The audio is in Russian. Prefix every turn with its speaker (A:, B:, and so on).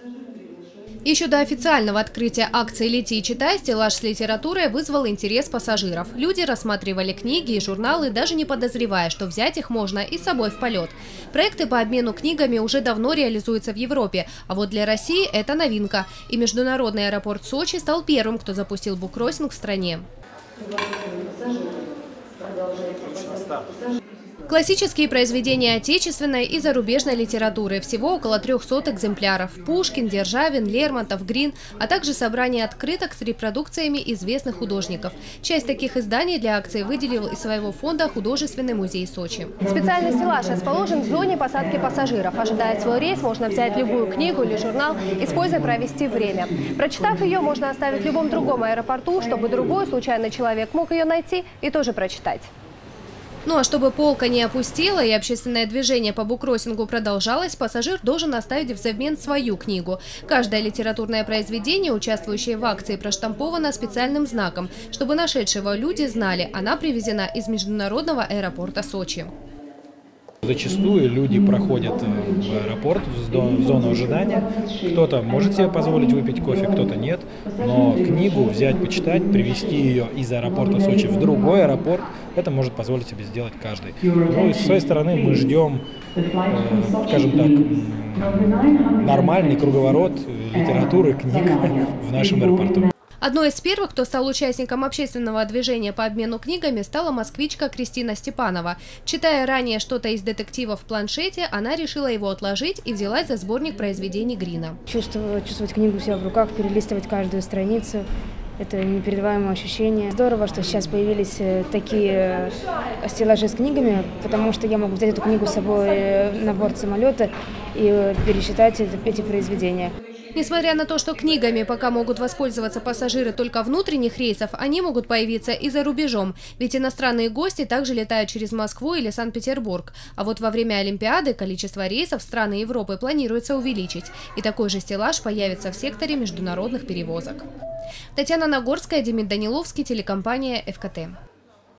A: Еще до официального открытия акции «Лети и читай» стеллаж с литературой вызвал интерес пассажиров. Люди рассматривали книги и журналы, даже не подозревая, что взять их можно и с собой в полет. Проекты по обмену книгами уже давно реализуются в Европе, а вот для России это новинка. И международный аэропорт Сочи стал первым, кто запустил буккроссинг в стране. Классические произведения отечественной и зарубежной литературы. Всего около 300 экземпляров. Пушкин, Державин, Лермонтов, Грин, а также собрание открыток с репродукциями известных художников. Часть таких изданий для акции выделил из своего фонда Художественный музей Сочи.
B: Специальный стеллаж расположен в зоне посадки пассажиров. Ожидая свой рейс, можно взять любую книгу или журнал и с пользой провести время. Прочитав ее, можно оставить в любом другом аэропорту, чтобы другой случайный человек мог ее найти и тоже прочитать.
A: Ну а чтобы полка не опустела и общественное движение по буккроссингу продолжалось, пассажир должен оставить взамен свою книгу. Каждое литературное произведение, участвующее в акции, проштамповано специальным знаком, чтобы нашедшего люди знали, она привезена из международного аэропорта Сочи.
C: Зачастую люди проходят в аэропорт, в зону ожидания. Кто-то может себе позволить выпить кофе, кто-то нет. Но книгу взять, почитать, привезти ее из аэропорта Сочи в другой аэропорт, это может позволить себе сделать каждый. Ну и с своей стороны мы ждем, скажем так, нормальный круговорот литературы, книг в нашем аэропорту.
A: Одной из первых, кто стал участником общественного движения по обмену книгами, стала москвичка Кристина Степанова. Читая ранее что-то из детектива в планшете, она решила его отложить и взялась за сборник произведений Грина.
D: Чувствовать книгу у себя в руках, перелистывать каждую страницу – это непередаваемое ощущение. Здорово, что сейчас появились такие стеллажи с книгами, потому что я могу взять эту книгу с собой на борт самолета и пересчитать эти произведения.
A: Несмотря на то, что книгами пока могут воспользоваться пассажиры только внутренних рейсов, они могут появиться и за рубежом. Ведь иностранные гости также летают через Москву или Санкт-Петербург. А вот во время Олимпиады количество рейсов в страны Европы планируется увеличить. И такой же стеллаж появится в секторе международных перевозок. Татьяна Нагорская, Демид Даниловский, телекомпания ФКТ.